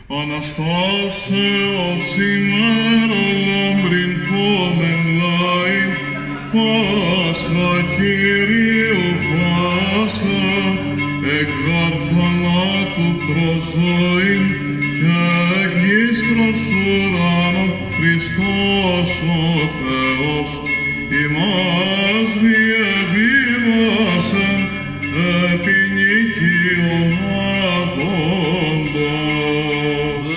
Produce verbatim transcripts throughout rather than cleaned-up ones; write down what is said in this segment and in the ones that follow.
Αναστάσεως ημέρα λαμπρινθόμεν λαοί, Πάσχα Κυρίου Πάσχα, εκ θανάτου προς ζωήν και εκ γης προς ουρανόν Χριστός ο Θεός ημάς διεβίβασεν επί νικίων αχόντος.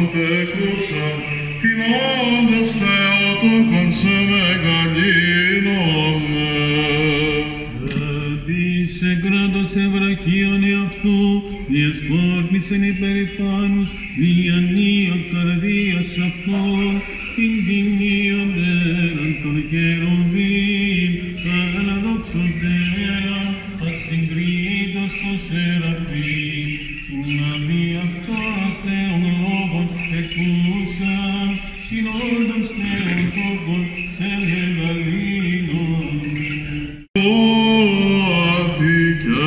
Την όντως Θεότοκον σε μεγαλύνω εν υπερηφάνους, διανοίων καρδίας αυτών, την τιμίων έργων των χερουβίμ, παραδόξοντέα, ασυγκρίτως το σεραφείμ, την αδιαυτός Θεόν λόγων εκούσαν, την όντων στέων τόπων σε μεγαλύνων. Ότι και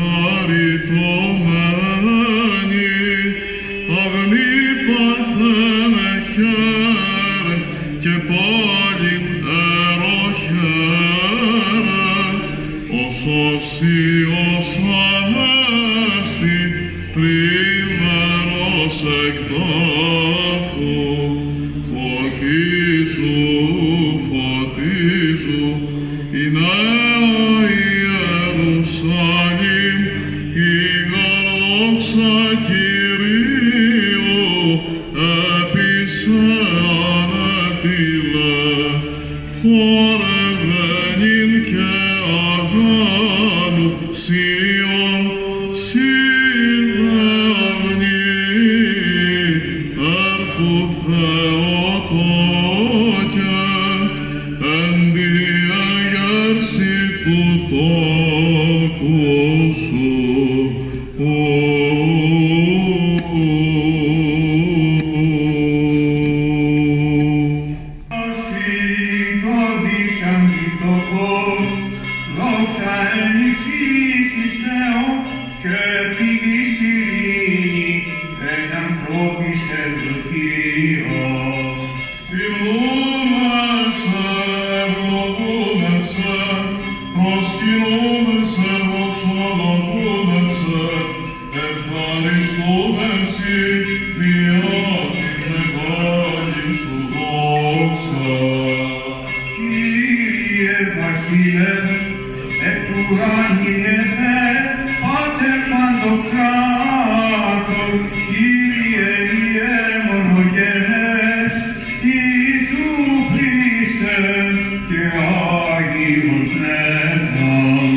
χαριτωμένη, αγνή παρθένε χαίρε, και πάλι εροχαίρε, ως όσιος ανέστη τρίμερος εκ τάφου, φωτίζου, φωτίζου, η νέα Ιερουσαλήμ, η γαλόξα Κυρίου, έπεισε ανέτειλε, χορευαίνειν και αγάλου, Σιών, συνδεύνη, έρπου Θεοτόκε, εν διαγέρση του τόπου σου. Ευλογούμεσαι, ευλογούμεσαι, προσκυνούμεσαι, δοξολογούμεσαι, ευχαριστούμεσαι διά την μεγάλη σου δόξα. Κύριε Βασίλευ, εκ ουράνιε Θε, Πάτερ Παντοκράτορ, Κύριε Ιε μονογενές, Ιησού Χριστέ και Άγιον Πνεύμαν.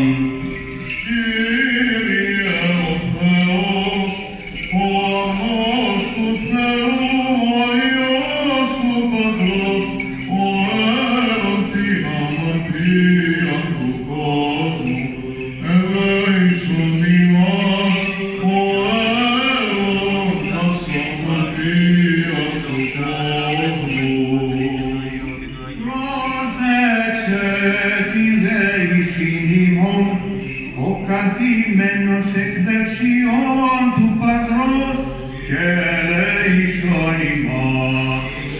Κύριε ο Θεός, ο αμός του Θεού, ο Υιός του Πατρός, ο έρων την αμαρτία του κόσμου, ελέησον ημάς, ο έρων τας αμαρτίας του κόσμου. Πρόσδεξε τη δέησιν ημών, ο καθήμενος εκ δεξιών του Πατρός και ελέησον ημάς.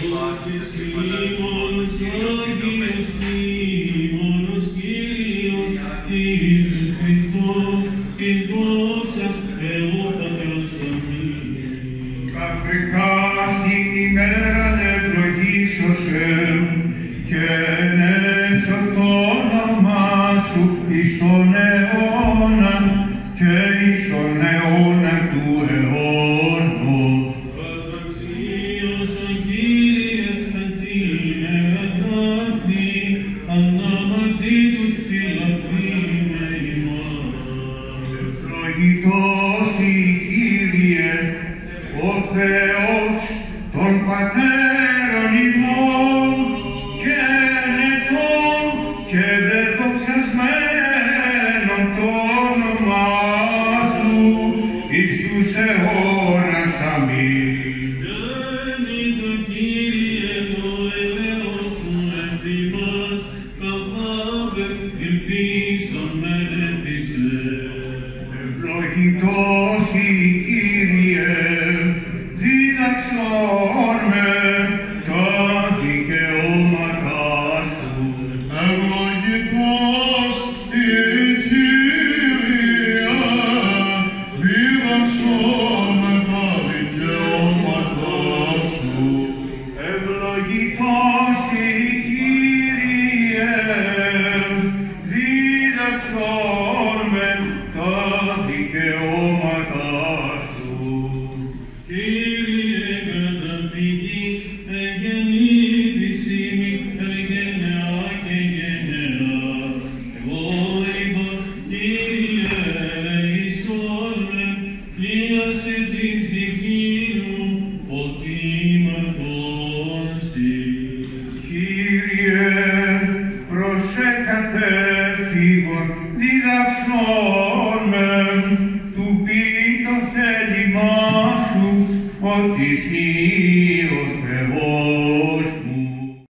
Ιησούς Χριστός, την δόξα Θεού Πατρός αμήν. Καθεκά στην ημέραν ευλογήσωσε και ενέσω το όνομά σου εις τον αιώνα και εις τον αιώνα του αιώνος. Καταξίωσαν Κύριε εν την ερατάτη, αναμαρτή τους φυλακρίνε ημάς. Ευλογητός η Κύριε, ο Θεός των πατέρων ημών και ενετών και δεδοξασμένων το όνομά σου εις τους αιώνας. Αμήν. Γέννητο Κύριε το ελέος σου εν τιμάς, καθάβε ελπίσαμεν επισές. Ευλογητός η Κύριε, δίδαξον με τα δικαιώματά σου. Ευλογητός φώτισι